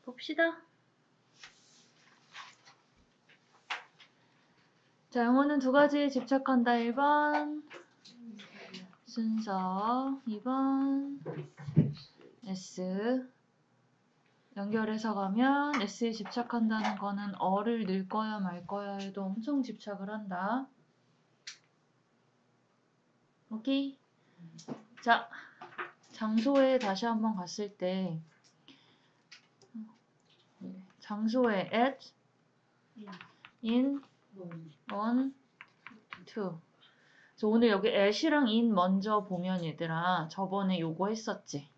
봅시다. 자, 영어는 두 가지에 집착한다. 1번 순서, 2번 S. 연결해서 가면 S에 집착한다는 거는 어를 넣을 거야 말 거야에도 엄청 집착을 한다. 오케이? 자, 장소에 다시 한번 갔을 때 장소에 at, in, on, to. 그래서 오늘 여기 at이랑 in 먼저 보면 얘들아 저번에 요거 했었지.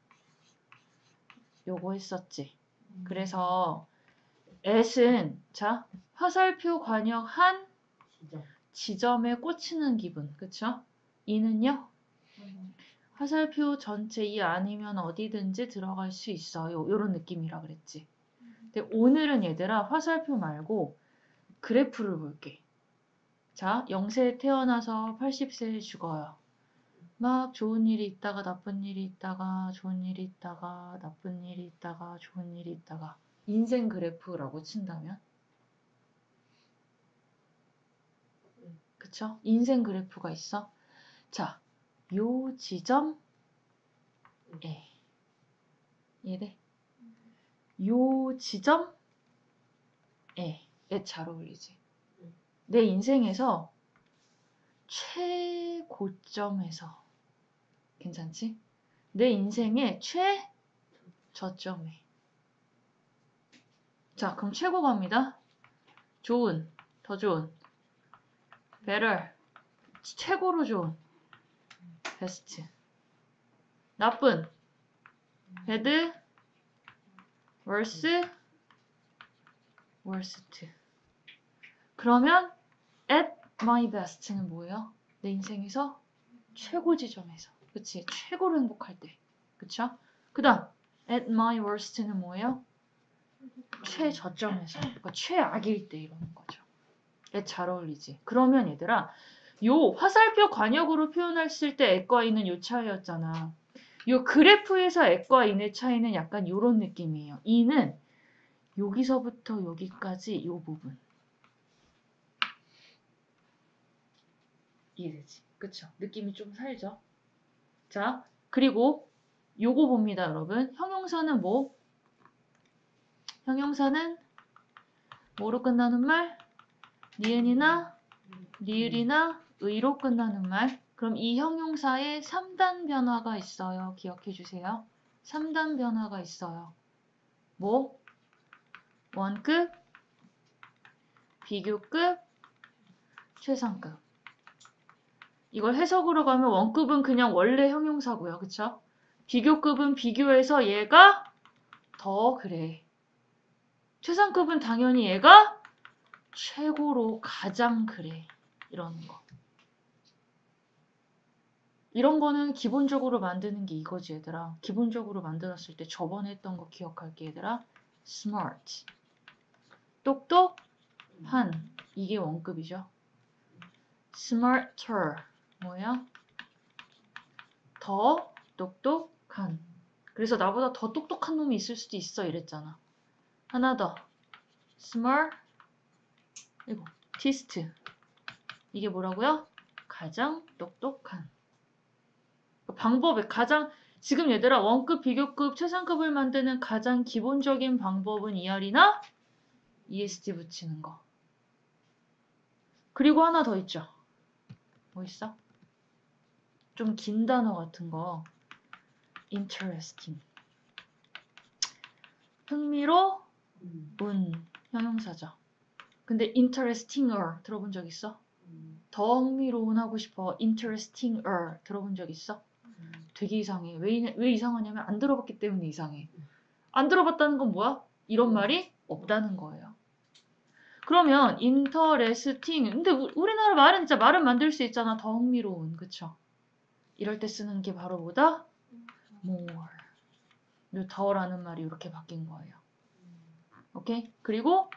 그래서 at은 자 화살표 관역한 지점에 꽂히는 기분. 그쵸? in은요? 화살표 전체 이 아니면 어디든지 들어갈 수 있어요. 이런 느낌이라 그랬지. 근데 오늘은 얘들아 화살표 말고 그래프를 볼게. 자, 0세에 태어나서 80세에 죽어요. 막 좋은 일이 있다가 나쁜 일이 있다가 좋은 일이 있다가 나쁜 일이 있다가 좋은 일이 있다가 인생 그래프라고 친다면? 그쵸? 인생 그래프가 있어. 자, 요 지점에 이해돼? 요 지점에 잘 어울리지. 내 인생에서 최고점에서 괜찮지? 내 인생의 최저점에. 자, 그럼 최고 갑니다. 좋은, 더 좋은, better, 최고로 좋은, best. 나쁜, bad, worse, worst. 그러면 at my best는 뭐예요? 내 인생에서 최고 지점에서. 그치? 최고로 행복할 때. 그쵸? 그 다음 at my worst는 뭐예요? 최저점에서. 그러니까 최악일 때 이러는 거죠. 잘 어울리지? 그러면 얘들아 요 화살표 관역으로 표현했을 때 at과 in은 요 차이였잖아. 요 그래프에서 at과 in의 차이는 약간 요런 느낌이에요. in은 여기서부터 여기까지 요 부분. 이해되지? 그쵸? 느낌이 좀 살죠? 자, 그리고 요거 봅니다, 여러분. 형용사는 뭐? 형용사는 뭐로 끝나는 말? 니은이나 리을이나 의로 끝나는 말. 그럼 이 형용사에 3단 변화가 있어요. 기억해 주세요. 3단 변화가 있어요. 뭐? 원급, 비교급, 최상급. 이걸 해석으로 가면 원급은 그냥 원래 형용사고요. 그쵸? 비교급은 비교해서 얘가 더 그래. 최상급은 당연히 얘가 최고로 가장 그래. 이러는 거. 이런 거는 기본적으로 만드는 게 이거지 얘들아. 기본적으로 만들었을 때 저번에 했던 거 기억할게 얘들아. smart. 똑똑한. 이게 원급이죠. smarter. 뭐야? 더 똑똑한. 그래서 나보다 더 똑똑한 놈이 있을 수도 있어 이랬잖아. 하나 더. smartest. 이게 뭐라고요? 가장 똑똑한. 방법에 가장 지금 얘들아 원급, 비교급, 최상급을 만드는 가장 기본적인 방법은 ER이나 EST 붙이는 거. 그리고 하나 더 있죠. 뭐 있어? 좀 긴 단어 같은 거. interesting. 흥미로운 형용사죠. 근데 interestinger 들어본 적 있어? 더 흥미로운 하고 싶어. interestinger 들어본 적 있어? 되게 이상해. 왜 이상하냐면 안 들어봤기 때문에 이상해. 안 들어봤다는 건 뭐야? 이런 말이 없다는 거예요. 그러면 interesting. 근데 우리나라 말은 진짜 말은 만들 수 있잖아. 더 흥미로운. 그쵸? 이럴 때 쓰는 게 바로 뭐다? more. 요 더라는 말이 이렇게 바뀐 거예요. 오케이? 그리고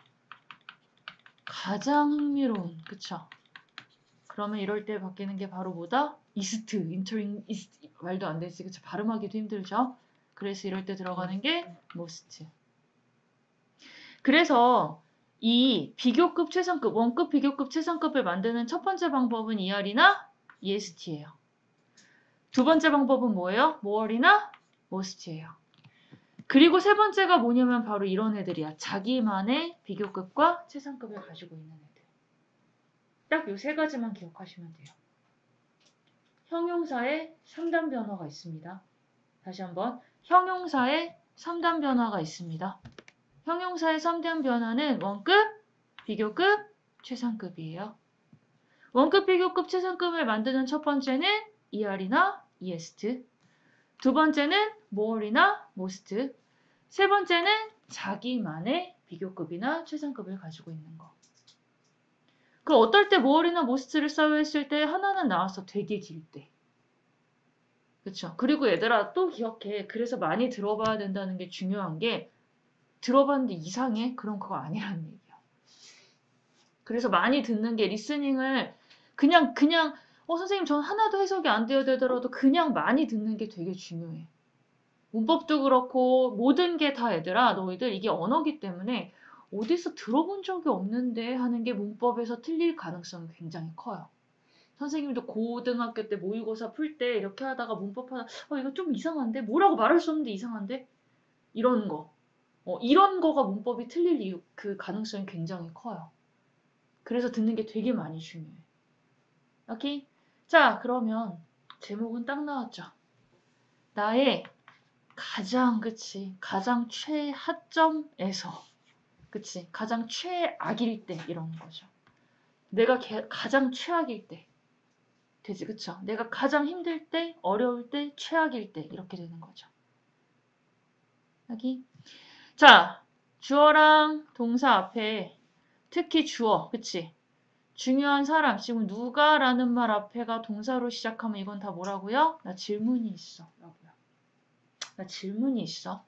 가장 흥미로운. 그쵸? 그러면 이럴 때 바뀌는 게 바로 뭐다? ist. ist. 말도 안 되지. 그쵸? 발음하기도 힘들죠? 그래서 이럴 때 들어가는 게 most. 그래서 이 비교급 최상급, 원급 비교급 최상급을 만드는 첫 번째 방법은 ER이나 EST예요. 두 번째 방법은 뭐예요? more이나 most예요. 그리고 세 번째가 뭐냐면 바로 이런 애들이야. 자기만의 비교급과 최상급을 가지고 있는 애들. 딱 요 세 가지만 기억하시면 돼요. 형용사에 3단 변화가 있습니다. 다시 한번. 형용사에 3단 변화가 있습니다. 형용사의 3단 변화는 원급, 비교급, 최상급이에요. 원급, 비교급, 최상급을 만드는 첫 번째는 ER이나 EST. 두 번째는 more이나 most. 세 번째는 자기만의 비교급이나 최상급을 가지고 있는 거. 그 어떨 때 more이나 most를 사용했을 때 하나는 나와서 되게 길 때. 그쵸? 그리고 얘들아 또 기억해. 그래서 많이 들어봐야 된다는 게 중요한 게 들어봤는데 이상해? 그럼 그거 아니라는 얘기야. 그래서 많이 듣는 게 리스닝을 그냥 선생님 전 하나도 해석이 안 돼야 되더라도 그냥 많이 듣는 게 되게 중요해. 문법도 그렇고 모든 게 다 얘들아 너희들 이게 언어기 때문에 어디서 들어본 적이 없는데 하는 게 문법에서 틀릴 가능성이 굉장히 커요. 선생님도 고등학교 때 모의고사 풀 때 이렇게 하다가 문법 하다 이거 좀 이상한데? 뭐라고 말할 수 없는데 이상한데? 이런 거. 이런 거가 문법이 틀릴 이유 그 가능성이 굉장히 커요. 그래서 듣는 게 되게 많이 중요해. 오케이? 자, 그러면 제목은 딱 나왔죠. 나의 가장 최하점에서, 가장 최악일 때 이런 거죠. 내가 가장 최악일 때, 되지, 그쵸? 내가 가장 힘들 때, 어려울 때, 최악일 때 이렇게 되는 거죠. 여기. 자, 주어랑 동사 앞에 특히 주어, 그치? 중요한 사람, 지금 누가라는 말 앞에가 동사로 시작하면 이건 다 뭐라고요? 나 질문이 있어. 라고요. 나 질문이 있어.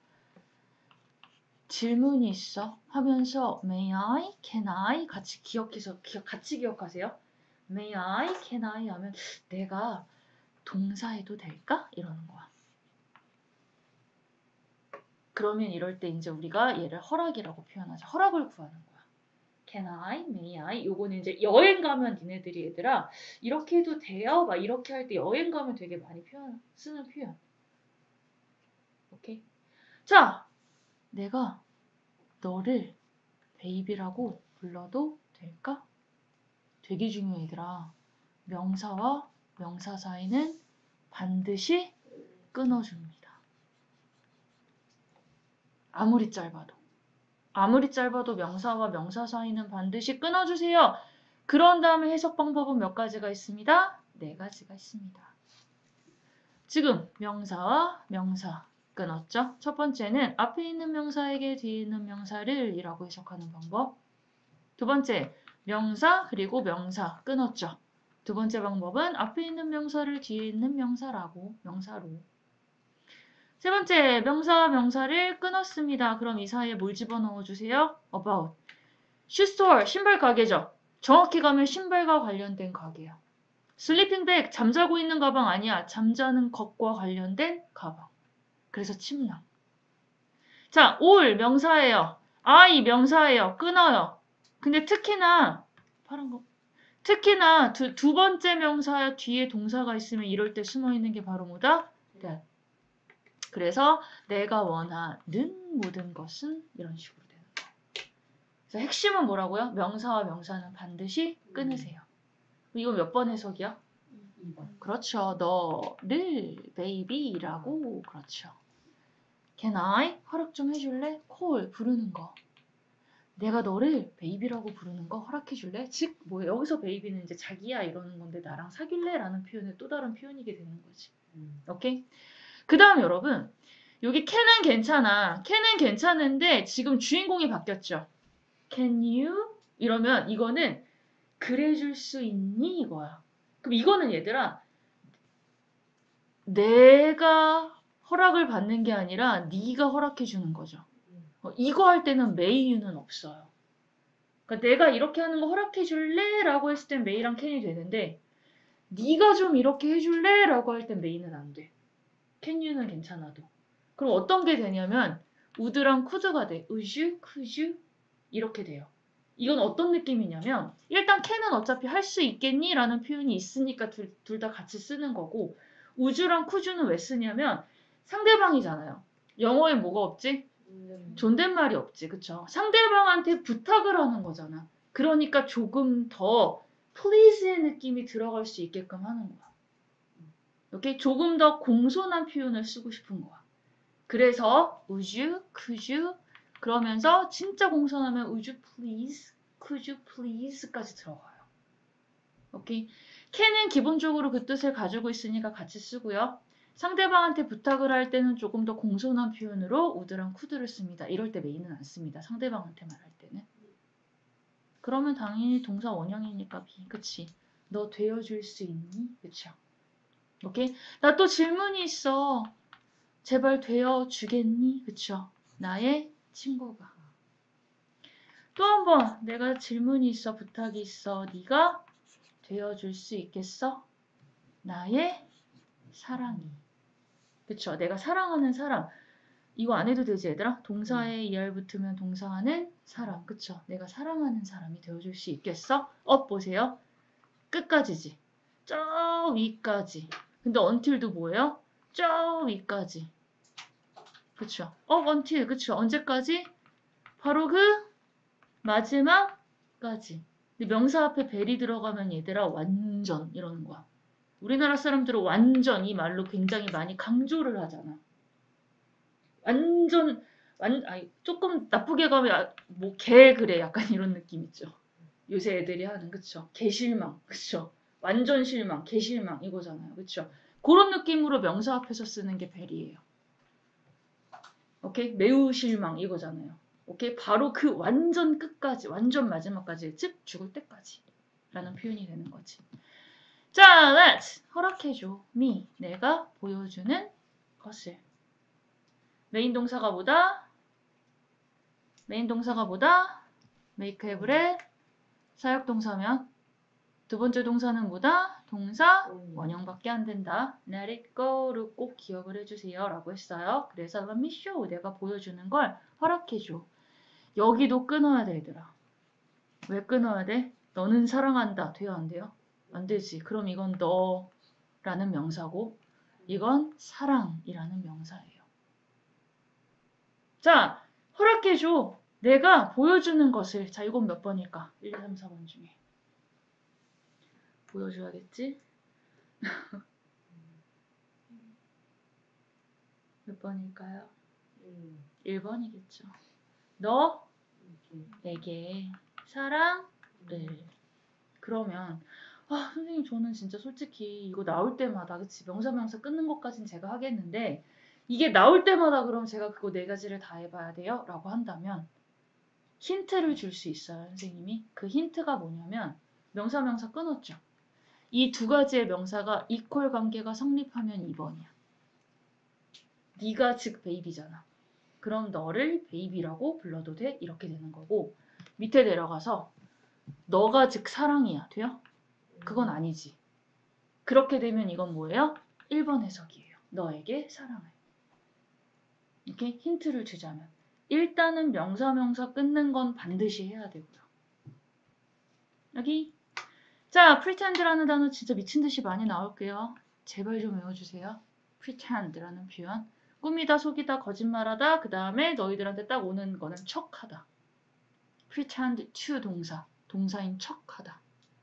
질문이 있어. 하면서 may I, can I 같이 같이 기억하세요. may I, can I 하면 내가 동사해도 될까? 이러는 거야. 그러면 이럴 때 이제 우리가 얘를 허락이라고 표현하자. 허락을 구하는 거야. Can I, may I? 요거는 이제 여행 가면 니네들이 얘들아 이렇게 해도 돼요? 막 이렇게 할 때 여행 가면 되게 많이 쓰는 표현. 오케이? 자, 내가 너를 베이비라고 불러도 될까? 되게 중요해 얘들아. 명사와 명사 사이는 반드시 끊어줍니다. 아무리 짧아도 명사와 명사 사이는 반드시 끊어주세요. 그런 다음에 해석 방법은 몇 가지가 있습니다. 4가지가 있습니다. 지금 명사와 명사 끊었죠? 첫 번째는 앞에 있는 명사에게 뒤에 있는 명사를 이라고 해석하는 방법. 두 번째, 명사 그리고 명사 끊었죠? 두 번째 방법은 앞에 있는 명사를 뒤에 있는 명사로. 세 번째, 명사와 명사를 끊었습니다. 그럼 이 사이에 뭘 집어넣어 주세요? About. Shoe store, 신발 가게죠. 정확히 가면 신발과 관련된 가게야. Sleeping bag, 잠자고 있는 가방 아니야. 잠자는 것과 관련된 가방. 그래서 침낭. 자, all 명사예요. I 명사예요. 끊어요. 근데 특히나 파란 거. 특히나 두 번째 명사 뒤에 동사가 있으면 이럴 때 숨어있는 게 바로 뭐다? that. 그래서 내가 원하는 모든 것은 이런 식으로 되는 거예요. 그래서 핵심은 뭐라고요? 명사와 명사는 반드시 끊으세요. 이거 몇 번 해석이야? 2번. 그렇죠. 너를 베이비라고. 그렇죠. Can I? 허락 좀 해줄래? call, 부르는 거. 내가 너를 베이비라고 부르는 거 허락해줄래? 즉, 뭐 여기서 베이비는 이제 자기야 이러는 건데 나랑 사귈래? 라는 표현의 또 다른 표현이게 되는 거지. 오케이? 그 다음 여러분, 여기 can은 괜찮아. can은 괜찮은데 지금 주인공이 바뀌었죠. Can you? 이러면 이거는 그래줄 수 있니? 이거야. 그럼 이거는 얘들아 내가 허락을 받는 게 아니라 네가 허락해 주는 거죠. 이거 할 때는 may you는 없어요. 그러니까 내가 이렇게 하는 거 허락해 줄래? 라고 했을 땐 may랑 can이 되는데 네가 좀 이렇게 해줄래? 라고 할 땐 may는 안 돼. can you는 괜찮아도. 그럼 어떤 게 되냐면 would랑 could가 돼. would you? could you? 이렇게 돼요. 이건 어떤 느낌이냐면 일단 can은 어차피 할 수 있겠니? 라는 표현이 있으니까 둘 다 같이 쓰는 거고 would랑 could는 왜 쓰냐면 상대방이잖아요. 영어에 뭐가 없지? 존댓말이 없지. 그쵸? 상대방한테 부탁을 하는 거잖아. 그러니까 조금 더 please의 느낌이 들어갈 수 있게끔 하는 거야. 이렇게 조금 더 공손한 표현을 쓰고 싶은 거야. 그래서 would you, could you 그러면서 진짜 공손하면 would you please, could you please까지 들어가요. 오케이. can은 기본적으로 그 뜻을 가지고 있으니까 같이 쓰고요. 상대방한테 부탁을 할 때는 조금 더 공손한 표현으로 would랑 could를 씁니다. 이럴 때 메인은 안 씁니다. 상대방한테 말할 때는. 그러면 당연히 동사 원형이니까 be. 그치? 너 되어줄 수 있니? 그쵸? 오케이? 나 또 질문이 있어. 제발 되어주겠니? 그쵸? 나의 친구가. 또 한 번 내가 질문이 있어. 부탁이 있어. 네가 되어줄 수 있겠어? 나의 사랑이. 그쵸? 내가 사랑하는 사람. 이거 안 해도 되지 얘들아? 동사에 er 붙으면 동사하는 사람. 그쵸? 내가 사랑하는 사람이 되어줄 수 있겠어? 보세요. 끝까지지. 저 위까지. 근데 until도 뭐예요? 저 위까지. 그쵸? until. 그쵸? 언제까지? 바로 그 마지막까지. 근데 명사 앞에 벨이 들어가면 얘들아 완전 이러는 거야. 우리나라 사람들은 완전 이 말로 굉장히 많이 강조를 하잖아. 완전 아니 조금 나쁘게 가면 뭐 개 그래 약간 이런 느낌 있죠. 요새 애들이 하는 그쵸? 개실망 그쵸? 완전 실망 개실망 이거잖아요. 그쵸? 그런 느낌으로 명사 앞에서 쓰는 게 벨이에요. 오케이? 매우 실망 이거잖아요. 오케이? 바로 그 완전 끝까지 완전 마지막까지 즉 죽을 때까지 라는 표현이 되는 거지. 자, let's 허락해줘. me 내가 보여주는 것을 메인 동사가 뭐다? make have의 사역동사면 두 번째 동사는 뭐다? 동사 원형밖에 안 된다. let it go를 꼭 기억을 해주세요 라고 했어요. 그래서 let me show 내가 보여주는 걸 허락해줘. 여기도 끊어야 돼 얘들아. 왜 끊어야 돼? 너는 사랑한다. 돼요 안 돼요? 안 되지. 그럼 이건 너라는 명사고 이건 사랑이라는 명사예요. 자, 허락해줘. 내가 보여주는 것을. 자, 이건 몇 번일까? 1, 2, 3, 4번 중에. 보여줘야겠지? 몇 번일까요? 1번이겠죠. 너에게 사랑을. 그러면 선생님 저는 진짜 솔직히 이거 나올 때마다 그치 명사 끊는 것까진 제가 하겠는데 이게 나올 때마다 그럼 제가 그거 4가지를 다 해봐야 돼요? 라고 한다면 힌트를 줄 수 있어요. 선생님이. 그 힌트가 뭐냐면 명사 끊었죠. 이 2가지의 명사가 이퀄 관계가 성립하면 2번이야. 네가 즉 베이비잖아. 그럼 너를 베이비라고 불러도 돼? 이렇게 되는 거고 밑에 내려가서 너가 즉 사랑이야. 돼요? 그건 아니지. 그렇게 되면 이건 뭐예요? 1번 해석이에요. 너에게 사랑을. 이렇게 힌트를 주자면 일단은 명사 끊는 건 반드시 해야 되고요. 여기 자, pretend라는 단어 진짜 미친듯이 많이 나올게요. 제발 좀 외워주세요. pretend라는 표현. 꾸미다, 속이다, 거짓말하다. 그 다음에 너희들한테 딱 오는 거는 척하다. pretend to 동사. 동사인 척하다.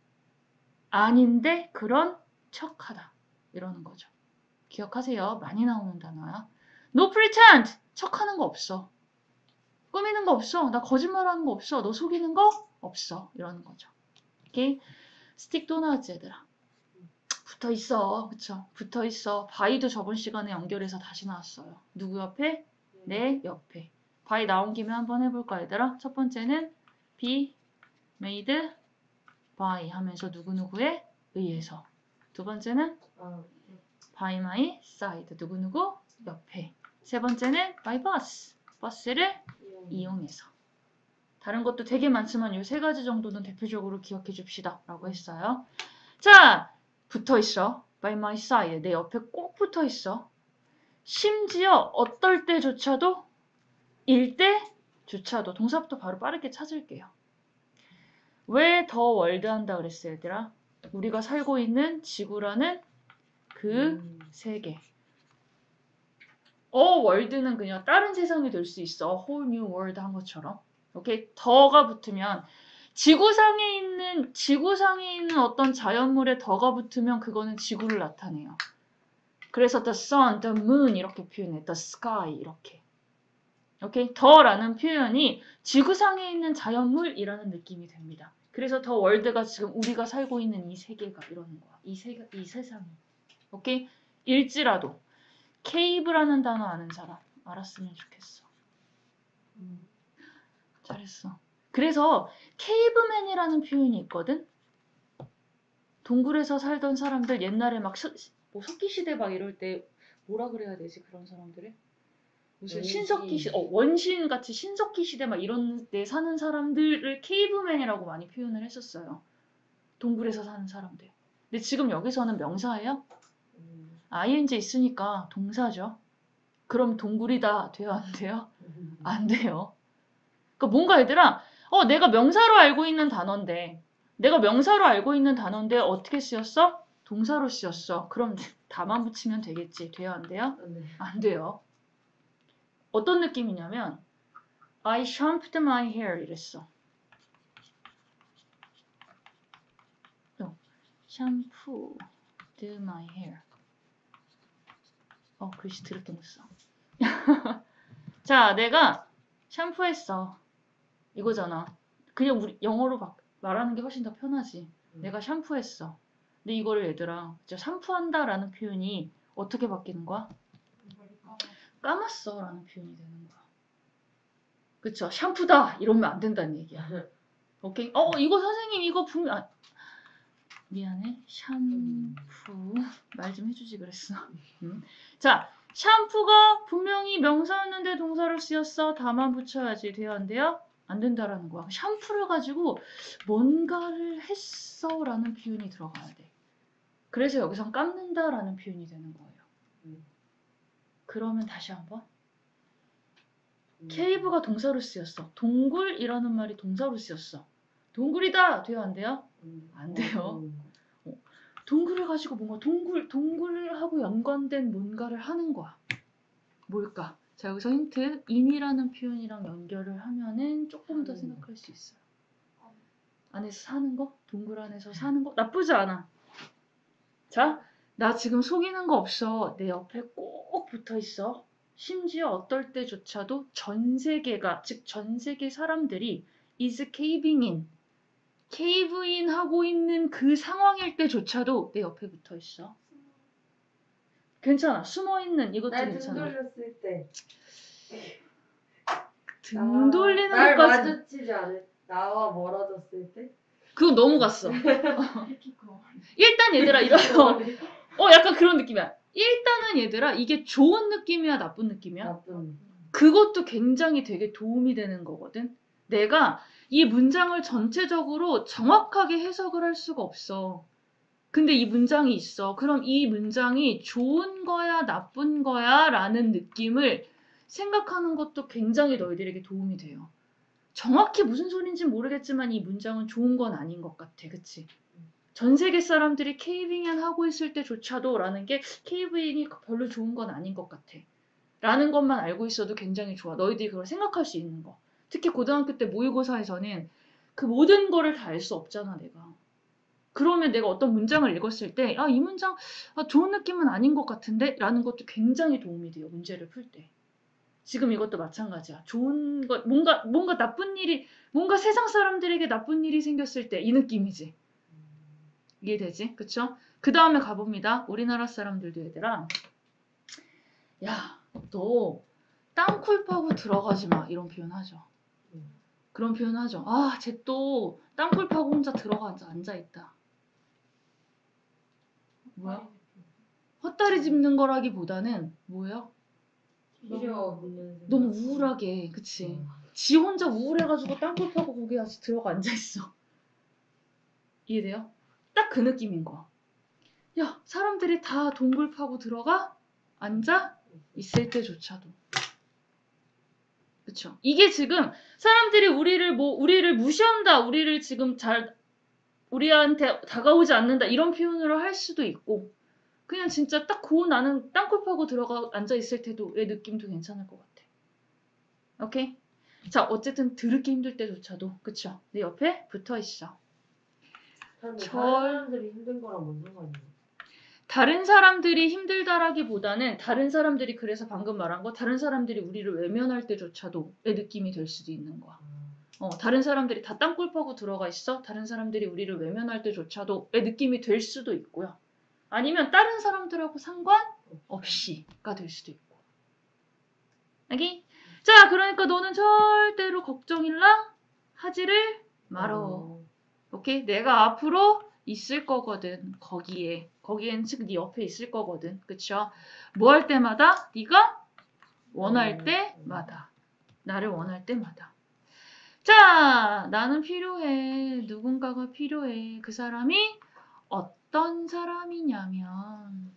아닌데 그런 척하다. 이러는 거죠. 기억하세요. 많이 나오는 단어야. No pretend! 척하는 거 없어. 꾸미는 거 없어. 나 거짓말하는 거 없어. 너 속이는 거 없어. 이러는 거죠. 오케이? 스틱 또 나왔지 얘들아. 붙어있어. 그쵸? 붙어있어. 바이도 저번 시간에 연결해서 다시 나왔어요. 누구 옆에? 내 옆에. 바이 나온 김에 한번 해볼까 얘들아? 첫 번째는 be made by 하면서 누구누구에 의해서. 두 번째는 by my side. 누구누구 옆에. 세 번째는 by bus. 버스를 이용해서. 다른 것도 되게 많지만 이 3가지 정도는 대표적으로 기억해 줍시다. 라고 했어요. 자, 붙어 있어. by my side. 내 옆에 꼭 붙어 있어. 심지어 어떨 때조차도 조차도 동사부터 바로 빠르게 찾을게요. 왜 더 월드 한다 그랬어요, 얘들아? 우리가 살고 있는 지구라는 그 세계. 월드는 그냥 다른 세상이 될 수 있어. whole new world 한 것처럼. 오케이? 더가 붙으면 지구상에 있는 어떤 자연물에 더가 붙으면 그거는 지구를 나타내요. 그래서 the sun, the moon 이렇게 표현해. the sky 이렇게. 오케이? 더라는 표현이 지구상에 있는 자연물이라는 느낌이 됩니다. 그래서 더 월드가 지금 우리가 살고 있는 이 세계가 이러는 거야. 이 세상이. 오케이? 일지라도 케이브라는 단어 아는 사람 알았으면 좋겠어. 잘했어. 그래서 케이브맨이라는 표현이 있거든. 동굴에서 살던 사람들 옛날에 막 석기시대 막 이럴 때 뭐라 그래야 되지 그런 사람들을? 무슨 신석기 시대, 원신 같이 신석기 시대 막 이런 데 사는 사람들을 케이브맨이라고 많이 표현을 했었어요. 동굴에서 사는 사람들. 근데 지금 여기서는 명사예요. ing 있으니까 동사죠. 그럼 동굴이다 돼요 안 돼요? 안 돼요. 그러니까 뭔가 얘들아 내가 명사로 알고 있는 단어인데 어떻게 쓰였어? 동사로 쓰였어. 그럼 다만 붙이면 되겠지. 돼요 안 돼요? 안 돼요. 어떤 느낌이냐면 I shampooed my hair 이랬어. shampooed my hair. 글씨 더럽게 못 써. 자, 내가 샴푸했어. 이거잖아. 그냥 우리 영어로 말하는 게 훨씬 더 편하지. 내가 샴푸했어. 근데 이거를 얘들아, 진짜 샴푸한다라는 표현이 어떻게 바뀌는 거야? 감았어 라는 표현이 되는 거야. 그쵸? 샴푸다! 이러면 안 된다는 얘기야. 오케이? 이거 선생님 이거 분명 미안해. 샴푸 말 좀 해주지 그랬어. 자, 샴푸가 분명히 명사였는데 동사로 쓰였어. 다만 붙여야지. 돼요 안 돼요? 안 된다라는 거야. 샴푸를 가지고 뭔가를 했어 라는 표현이 들어가야 돼. 그래서 여기선 감는다 라는 표현이 되는 거예요. 그러면 다시 한번 케이브가 동사로 쓰였어. 동굴이라는 말이 동사로 쓰였어. 동굴이다! 돼요 안 돼요? 안 돼요. 동굴을 가지고 뭔가 동굴하고 연관된 뭔가를 하는 거야. 뭘까? 자, 여기서 힌트. in이라는 표현이랑 연결을 하면은 조금 더 생각할 수 있어요. 안에서 사는 거? 동굴 안에서 사는 거? 나쁘지 않아. 자, 나 지금 속이는 거 없어. 내 옆에 꼭 붙어 있어. 심지어 어떨 때조차도 전 세계가, 즉 전 세계 사람들이 is caving in, cave in 하고 있는 그 상황일 때조차도 내 옆에 붙어 있어. 괜찮아. 숨어 있는 이것도 괜찮아. 등 돌렸을 때. 등 돌리는 날 것까지. 마주치지 않을. 나와 멀어졌을 때. 그건 너무 갔어. 일단 얘들아 약간 그런 느낌이야. 일단은 얘들아 이게 좋은 느낌이야 나쁜 느낌이야? 나쁜. 그것도 굉장히 되게 도움이 되는 거거든. 내가 이 문장을 전체적으로 정확하게 해석을 할 수가 없어. 근데 이 문장이 있어. 그럼 이 문장이 좋은 거야 나쁜 거야 라는 느낌을 생각하는 것도 굉장히 너희들에게 도움이 돼요. 정확히 무슨 소린지 모르겠지만 이 문장은 좋은 건 아닌 것 같아. 그치? 전 세계 사람들이 케이빙인 하고 있을 때조차도 라는 게 케이빙이 별로 좋은 건 아닌 것 같아. 라는 것만 알고 있어도 굉장히 좋아. 너희들이 그걸 생각할 수 있는 거. 특히 고등학교 때 모의고사에서는 그 모든 거를 다 알 수 없잖아, 내가. 그러면 내가 어떤 문장을 읽었을 때, 이 문장 좋은 느낌은 아닌 것 같은데? 라는 것도 굉장히 도움이 돼요, 문제를 풀 때. 지금 이것도 마찬가지야. 좋은 것, 뭔가 나쁜 일이, 뭔가 세상 사람들에게 나쁜 일이 생겼을 때 이 느낌이지. 이해되지? 그쵸? 그 다음에 가봅니다. 우리나라 사람들도 얘들아. 야, 너 땅굴 파고 들어가지 마. 이런 표현 하죠. 그런 표현 하죠. 쟤 또 땅굴 파고 혼자 들어가 앉아있다. 뭐야? 헛다리 짚는 거라기보다는 뭐예요? 필요 없는. 너무 우울하게, 그치? 지 혼자 우울해가지고 땅굴 파고 거기 아직 들어가 앉아있어. 이해돼요? 딱 그 느낌인 거야. 야, 사람들이 다 동굴 파고 들어가? 앉아? 있을 때조차도. 그쵸? 이게 지금 사람들이 우리를 무시한다, 우리를 지금 우리한테 다가오지 않는다 이런 표현으로 할 수도 있고 그냥 진짜 딱 나는 땅굴 파고 들어가 앉아 있을 때도의 느낌도 괜찮을 것 같아. 오케이? 자, 어쨌든 들으기 힘들 때조차도 그쵸? 내 옆에 붙어 있어. 다른 사람들이 힘든 거랑 뭔 상관이야? 다른 사람들이 힘들다라기보다는 다른 사람들이 그래서 방금 말한 거 다른 사람들이 우리를 외면할 때조차도의 느낌이 될 수도 있는 거야. 다른 사람들이 다 땅굴 파고 들어가 있어. 다른 사람들이 우리를 외면할 때조차도의 느낌이 될 수도 있고요. 아니면 다른 사람들하고 상관없이가 될 수도 있고. 알기? 자, 그러니까 너는 절대로 걱정일랑 하지를 말어. 오케이? 내가 앞으로 있을 거거든. 거기엔 즉 네 옆에 있을 거거든. 그쵸? 뭐 할 때마다? 네가 원할 때마다. 나를 원할 때마다. 자, 나는 필요해. 누군가가 필요해. 그 사람이 어떤 사람이냐면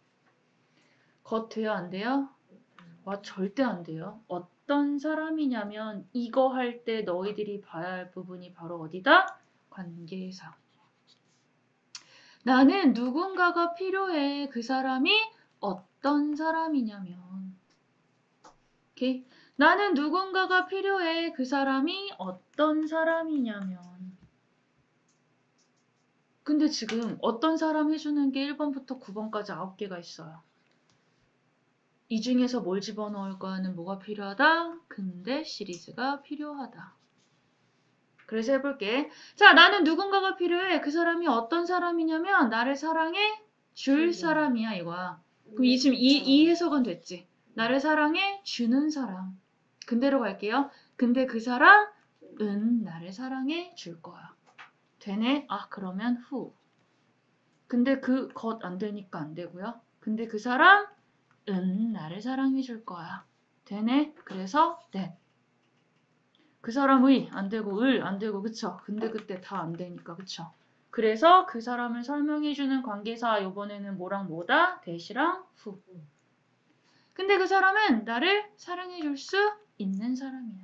돼요? 안 돼요? 와, 절대 안 돼요. 어떤 사람이냐면 이거 할 때 너희들이 봐야 할 부분이 바로 어디다? 관계사. 나는 누군가가 필요해. 그 사람이 어떤 사람이냐면 오케이? 나는 누군가가 필요해. 그 사람이 어떤 사람이냐면 근데 지금 어떤 사람 해주는 게 1번부터 9번까지 9개가 있어요. 이 중에서 뭘 집어넣을까는 뭐가 필요하다? 근데 시리즈가 필요하다. 그래서 해볼게. 자, 나는 누군가가 필요해. 그 사람이 어떤 사람이냐면 나를 사랑해 줄 사람이야 이거야. 그럼 지금 이 해석은 됐지. 나를 사랑해 주는 사람. 근대로 갈게요. 근데 그 사람은 나를 사랑해 줄 거야. 되네? 아, 그러면 후. 근데 그 것 안 되니까 안 되고요. 근데 그 사람은 나를 사랑해 줄 거야. 되네? 그래서 네. 그 사람의 안 되고 을 안 되고 그쵸? 근데 그때 다 안 되니까 그쵸? 그래서 그 사람을 설명해주는 관계사 요번에는 뭐랑 뭐다? 대시랑 후. 근데 그 사람은 나를 사랑해줄 수 있는 사람이야.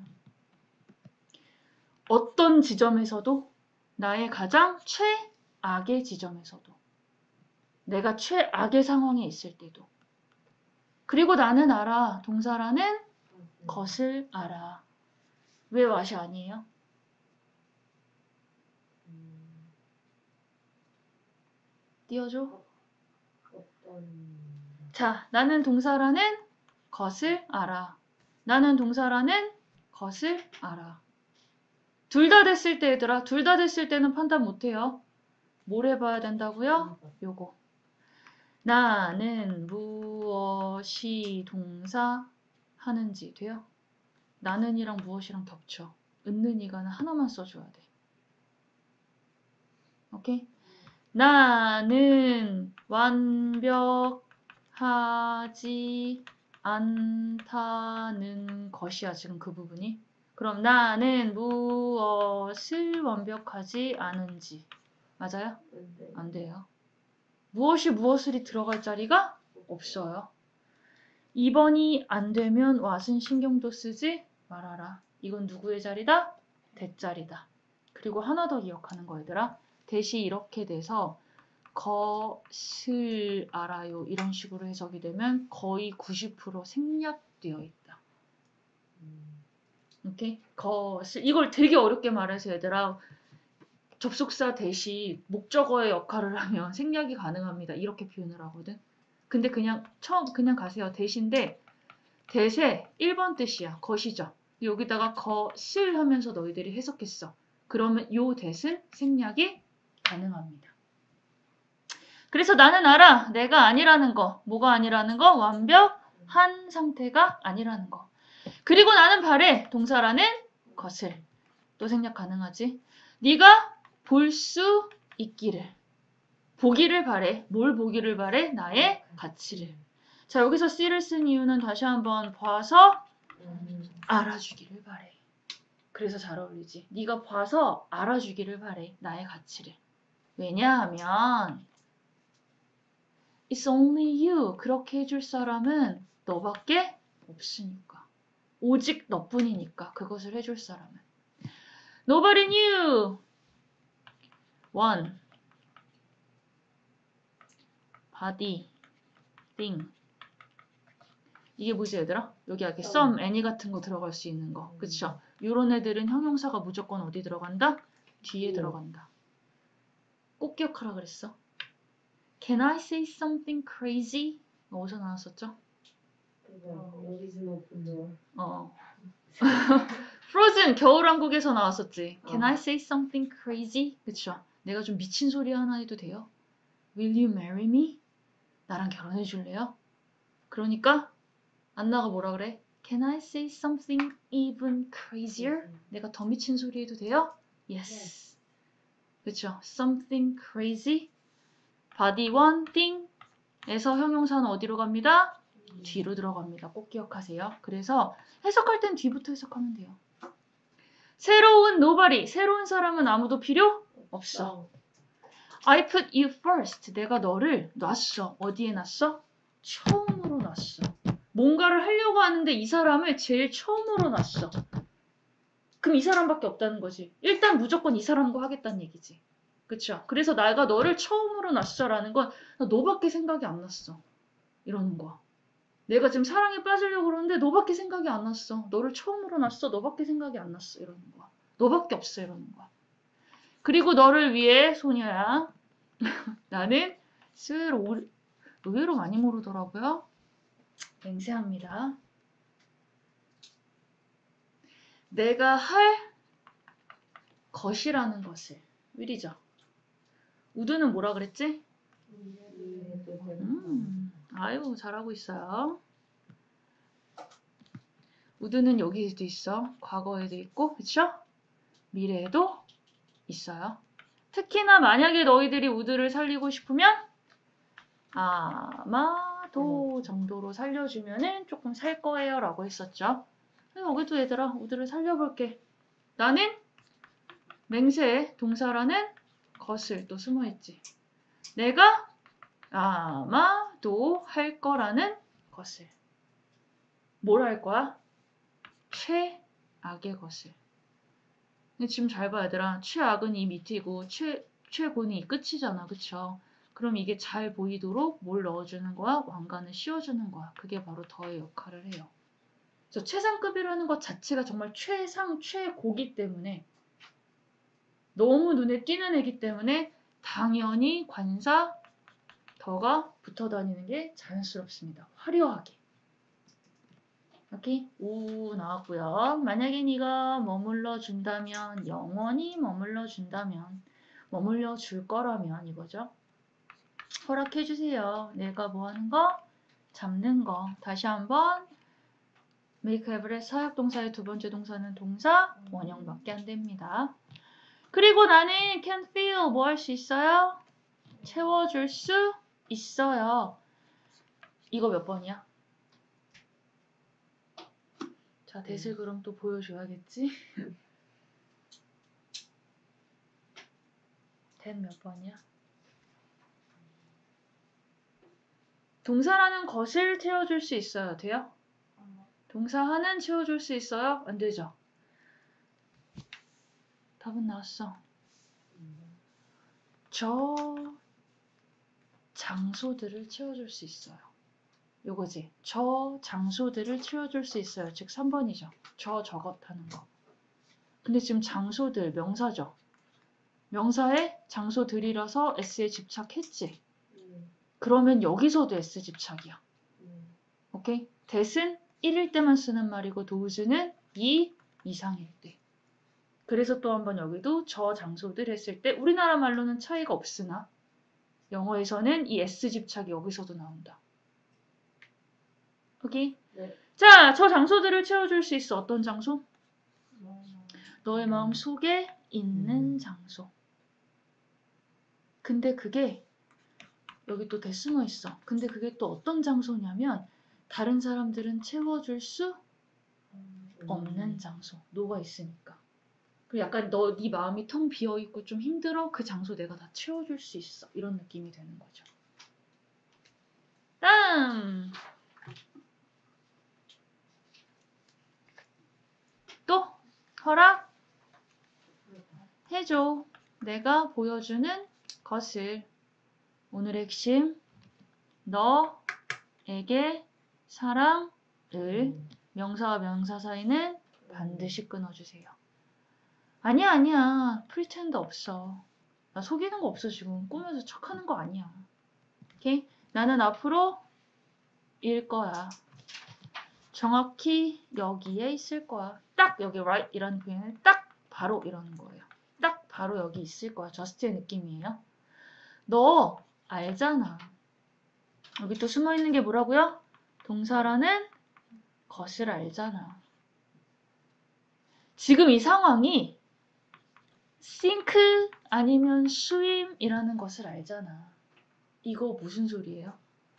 어떤 지점에서도 나의 가장 최악의 지점에서도 내가 최악의 상황에 있을 때도 그리고 나는 알아. 동사라는 것을 알아. 왜 와시 아니에요? 띄워줘. 자, 나는 동사라는 것을 알아. 나는 동사라는 것을 알아. 둘 다 됐을 때 얘들아. 둘 다 됐을 때는 판단 못해요. 뭘 해봐야 된다고요? 요거. 나는 무엇이 동사 하는지 돼요? 나는이랑 무엇이랑 겹쳐. 있는 이가는 하나만 써줘야 돼. 오케이? 나는 완벽하지 않다는 것이야, 지금 그 부분이. 그럼 나는 무엇을 완벽하지 않은지. 맞아요? 안 돼요. 무엇이 무엇을이 들어갈 자리가 없어요. 2번이 안 되면 왓은 신경도 쓰지 말아라. 이건 누구의 자리다? 대자리다. 그리고 하나 더 기억하는 거 얘들아. 대시 이렇게 돼서 것을 알아요. 이런 식으로 해석이 되면 거의 90% 생략되어 있다. 오케이? 것을 이걸 되게 어렵게 말해서 얘들아 접속사 대시 목적어의 역할을 하면 생략이 가능합니다. 이렇게 표현을 하거든. 근데 그냥 가세요. 대신데 대세 1번 뜻이야. 것이죠. 여기다가 것을 하면서 너희들이 해석했어. 그러면 요 대신 생략이 가능합니다. 그래서 나는 알아. 내가 아니라는 거. 뭐가 아니라는 거? 완벽한 상태가 아니라는 거. 그리고 나는 바래. 동사라는 것을. 또 생략 가능하지. 네가 볼 수 있기를. 보기를 바래. 뭘 보기를 바래? 나의 가치를. 자, 여기서 C를 쓴 이유는 다시 한번 봐서 알아주기를 바래. 그래서 잘 어울리지. 네가 봐서 알아주기를 바래. 나의 가치를. 왜냐하면 It's only you. 그렇게 해줄 사람은 너밖에 없으니까. 오직 너뿐이니까 그것을 해줄 사람은. Nobody knew. One. body, thing. 이게 뭐지 얘들아? 여기 이렇게 some, any 같은 거 들어갈 수 있는 거. 그쵸? 요런 애들은 형용사가 무조건 어디 들어간다? 뒤에 들어간다. 꼭 기억하라 그랬어. Can I say something crazy? 어디서 나왔었죠? 여기 is no open door. Frozen 겨울왕국에서 나왔었지. Can I say something crazy? 그쵸? 내가 좀 미친 소리 하나 해도 돼요? Will you marry me? 나랑 결혼해 줄래요? 그러니까 안나가 뭐라 그래? Can I say something even crazier? 내가 더 미친 소리 해도 돼요? Yes. 그쵸? Something crazy. body one thing 에서 형용사는 어디로 갑니다? 뒤로 들어갑니다. 꼭 기억하세요. 그래서 해석할 땐 뒤부터 해석하면 돼요. 새로운 nobody, 새로운 사람은 아무도 필요 없어. I put you first. 내가 너를 놨어. 어디에 놨어? 처음으로 놨어. 뭔가를 하려고 하는데 이 사람을 제일 처음으로 놨어. 그럼 이 사람밖에 없다는 거지. 일단 무조건 이 사람과 하겠다는 얘기지. 그쵸? 그래서 내가 너를 처음으로 놨어라는 건 너밖에 생각이 안 났어. 이러는 거야. 내가 지금 사랑에 빠지려고 그러는데 너밖에 생각이 안 났어. 너를 처음으로 놨어. 너밖에 생각이 안 났어. 이러는 거야. 너밖에 없어. 이러는 거야. 그리고 너를 위해 소녀야. 나는 스웨로 의외로 많이 모르더라고요. 맹세합니다. 내가 할 것이라는 것을. will이죠. 우드는 뭐라 그랬지? 아유 잘하고 있어요. 우드는 여기에도 있어. 과거에도 있고 그쵸? 미래에도 있어요. 특히나 만약에 너희들이 우드를 살리고 싶으면 아마도 정도로 살려주면은 조금 살 거예요 라고 했었죠. 여기도 얘들아 우드를 살려볼게. 나는 맹세의 동사라는 것을 또 숨어있지. 내가 아마도 할 거라는 것을. 뭘 할 거야? 최악의 것을. 근데 지금 잘 봐 얘들아. 최악은 이 밑이고 최고는 이 끝이잖아. 그쵸? 그럼 이게 잘 보이도록 뭘 넣어주는 거야? 왕관을 씌워주는 거야. 그게 바로 더의 역할을 해요. 그래서 최상급이라는 것 자체가 정말 최상, 최고기 때문에 너무 눈에 띄는 애기 때문에 당연히 관사 더가 붙어 다니는 게 자연스럽습니다. 화려하게. 오케이? 우 나왔고요. 만약에 네가 머물러 준다면, 영원히 머물러 준다면, 머물러 줄 거라면 이거죠. 허락해 주세요. 내가 뭐 하는 거? 잡는 거. 다시 한번 make ever의 사역동사의 두 번째 동사는 동사 원형밖에 안 됩니다. 그리고 나는 can feel 뭐 할 수 있어요? 채워줄 수 있어요. 이거 몇 번이야? 자, 대실 그럼 또 보여줘야겠지? 된 몇 번이야? 동사라는 것을 채워줄 수 있어요. 돼요? 동사 하는 채워줄 수 있어요? 안 되죠? 답은 나왔어. 저 장소들을 채워줄 수 있어요. 요거지. 저 장소들을 채워줄 수 있어요. 즉 3번이죠. 저것 하는 거. 근데 지금 장소들 명사죠. 명사에 장소들이라서 S에 집착했지. 그러면 여기서도 S 집착이야. 오케이? that은 1일 때만 쓰는 말이고 those는 2 이상일 때. 그래서 또 한번 여기도 저 장소들 했을 때 우리나라 말로는 차이가 없으나 영어에서는 이 S 집착이 여기서도 나온다. 오케이? 네. 자, 저 장소들을 채워줄 수 있어. 어떤 장소? 너의 마음 속에 있는 장소. 근데 그게 여기 또 숨어 있어. 근데 그게 또 어떤 장소냐면 다른 사람들은 채워줄 수 없는 장소. 너가 있으니까. 그리고 약간 네 마음이 텅 비어 있고 좀 힘들어. 그 장소 내가 다 채워줄 수 있어. 이런 느낌이 되는 거죠. 다음. 허락해줘. 내가 보여주는 것을. 오늘의 핵심. 너에게 사랑을. 명사와 명사 사이는 반드시 끊어주세요. 아니야. 프리텐드 없어. 나 속이는 거 없어 지금. 꾸며서 척하는 거 아니야. 오케이? 나는 앞으로 일 거야. 정확히 여기에 있을 거야. 딱 여기 right 이라는 표현을 딱 바로 이러는 거예요. 딱 바로 여기 있을 거야. 저스트의 느낌이에요. 너 알잖아. 여기 또 숨어있는 게 뭐라고요? 동사라는 것을 알잖아. 지금 이 상황이 sink 아니면 swim 이라는 것을 알잖아. 이거 무슨 소리예요?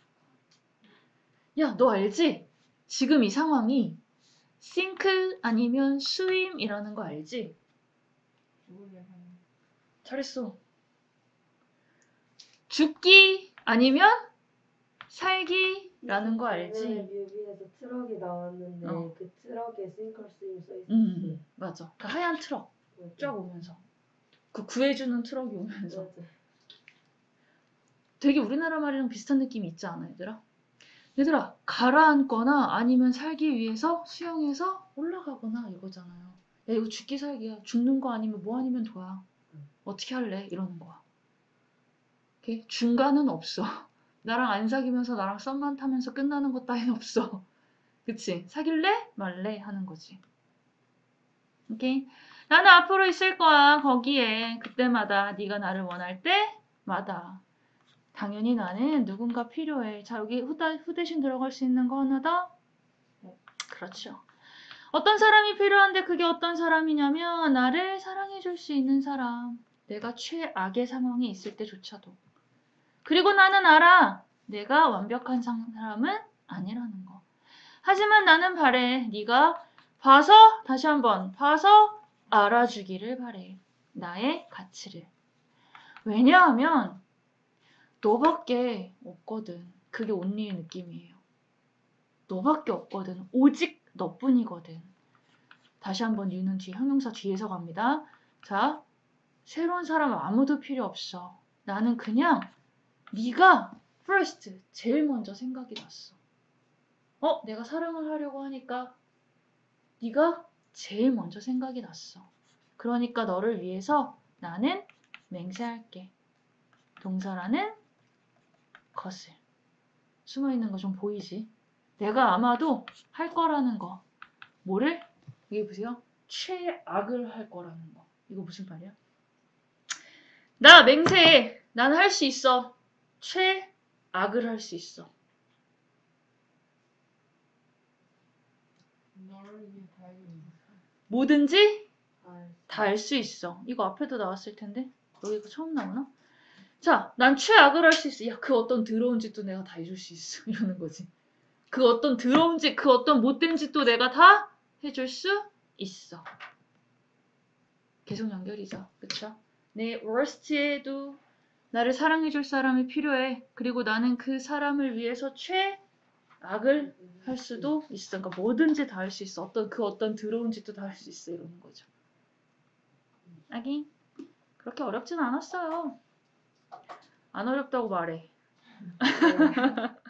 야, 너 알지? 지금 이 상황이 sink 아니면 swim 이라는 거 알지? 잘했어. 죽기 아니면 살기라는 거 알지? 뮤비에서 트럭이 나왔는데 어. 그 트럭에 싱크스임 써 있었어. 맞아. 그 하얀 트럭 쫙 오면서 그 구해주는 트럭이 오면서 맞아. 되게 우리나라 말이랑 비슷한 느낌이 있지 않아, 얘들아? 얘들아, 가라앉거나 아니면 살기 위해서 수영해서 올라가거나 이거잖아요. 야, 이거 죽기 살기야. 죽는 거 아니면 뭐 아니면 도야. 어떻게 할래? 이러는 거야. 오케이? 중간은 없어. 나랑 안 사귀면서 나랑 썸만 타면서 끝나는 것 따윈 없어. 그치? 사귈래? 말래? 하는 거지. 오케이? 나는 앞으로 있을 거야. 거기에. 그때마다 네가 나를 원할 때마다. 당연히 나는 누군가 필요해. 자, 여기 후대신 들어갈 수 있는 거 하나 더? 그렇죠. 어떤 사람이 필요한데 그게 어떤 사람이냐면 나를 사랑해줄 수 있는 사람. 내가 최악의 상황에 있을 때조차도. 그리고 나는 알아. 내가 완벽한 사람은 아니라는 거. 하지만 나는 바래. 네가 봐서 다시 한번 봐서 알아주기를 바래. 나의 가치를. 왜냐하면 너밖에 없거든. 그게 온리의 느낌이에요. 너밖에 없거든. 오직 너뿐이거든. 다시 한번 유는 뒤 형용사 뒤에서 갑니다. 자, 새로운 사람 아무도 필요 없어. 나는 그냥 네가 first 제일 먼저 생각이 났어. 내가 사랑을 하려고 하니까 네가 제일 먼저 생각이 났어. 그러니까 너를 위해서 나는 맹세할게. 동사라는 것을. 숨어있는 거 좀 보이지? 내가 아마도 할 거라는 거. 뭐를? 여기 보세요. 최악을 할 거라는 거. 이거 무슨 말이야? 나 맹세해. 난 할 수 있어. 최악을 할 수 있어. 뭐든지 다 할 수 있어. 이거 앞에도 나왔을 텐데 여기가 처음 나오나? 자, 난 최악을 할 수 있어. 야, 그 어떤 더러운 짓도 내가 다 해줄 수 있어. 이러는 거지. 그 어떤 더러운 짓, 그 어떤 못된 짓도 내가 다 해줄 수 있어. 계속 연결이죠. 그쵸? 내 worst에도 나를 사랑해줄 사람이 필요해. 그리고 나는 그 사람을 위해서 최악을 할 수도 있어. 그러니까 뭐든지 다 할 수 있어. 어떤 더러운 짓도 다 할 수 있어. 이러는 거죠. 아기 그렇게 어렵진 않았어요. 안 어렵다고 말해.